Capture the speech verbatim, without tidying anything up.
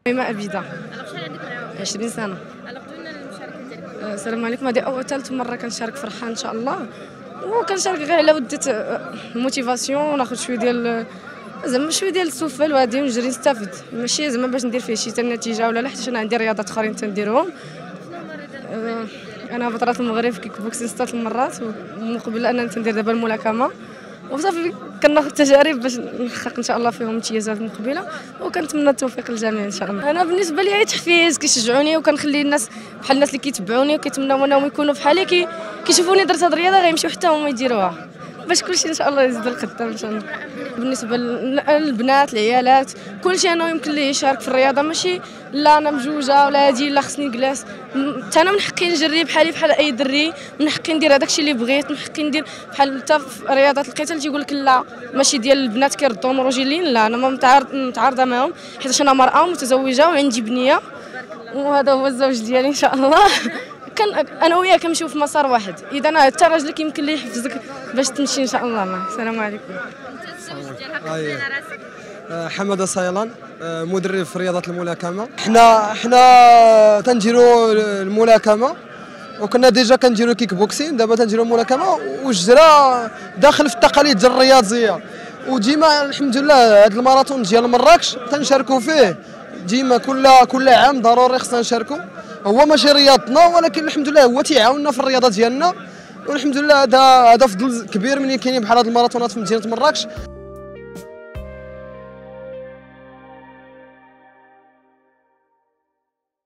ما أبيدا. الوغ شحال عندك من عام؟ عشرين سنة. الوغ دوينا المشاركه ديالك. السلام عليكم. هذه أول ثالث مرة كنشارك في الرحال إن شاء الله، وكنشارك غير على ودة الموتيفاسيون وناخذ شوية ديال زعما شويه ديال السفل وهادي ونجري نستافد، ماشي زعما باش ندير فيه شي حتى النتيجه ولا لا، حيت انا عندي رياضات اخرين تنديرهم. أه انا بطلت المغرب في كيك بوكسين ست المرات، ومن قبل انا تندير دابا الملاكمه، وصافي كناخذ تجارب باش نحقق ان شاء الله فيهم امتيازات مقبله، وكنتمنى التوفيق للجميع ان شاء الله. انا بالنسبه لي تحفيز كيشجعوني، وكنخلي الناس بحال الناس اللي كيتبعوني وكيتمناو انهم يكونوا بحالي، كي كيشوفوني درت هاد الرياضه غيمشيو حتى هما يديروها باش كلشي ان شاء الله يزيد القدام ان شاء الله. بالنسبه للبنات العيالات كلشي انا يمكن ليه يشارك في الرياضه، ماشي لا انا مجوجه ولا هادي لا خصني نجلس، حتى انا من حقي نجري بحالي بحال اي دري، من حقي ندير هذاك الشيء اللي بغيت، من حقي ندير بحال حتى في رياضات القتال تيقول لك لا ماشي ديال البنات كيردوهم الراجلين، لا انا ما متعارض متعارضه معاهم، حيت انا مراه متزوجه وعندي بنيه، وهذا هو الزوج ديالي ان شاء الله. كان انا وياه كنمشيو في مسار واحد، اذا انا حتى راجلك يمكن ليه يحفزك باش تمشي ان شاء الله معاه. السلام عليكم. حماده صيلان، مدرب في رياضه الملاكمه. حنا حنا تنديروا الملاكمه، وكنا ديجا كنديروا كيك بوكسين، دابا تنديروا الملاكمه، والجرا داخل في التقاليد ديال الرياضيه، وديما الحمد لله هذا الماراثون ديال مراكش تنشاركوا فيه ديما، كل كل عام ضروري خصنا نشاركوا. هو ماشي رياضتنا، ولكن الحمد لله هو تيعاوننا في الرياضه ديالنا، والحمد لله هذا هذا فضل كبير ملي كاينين بحال هاد الماراثونات في مدينه مراكش.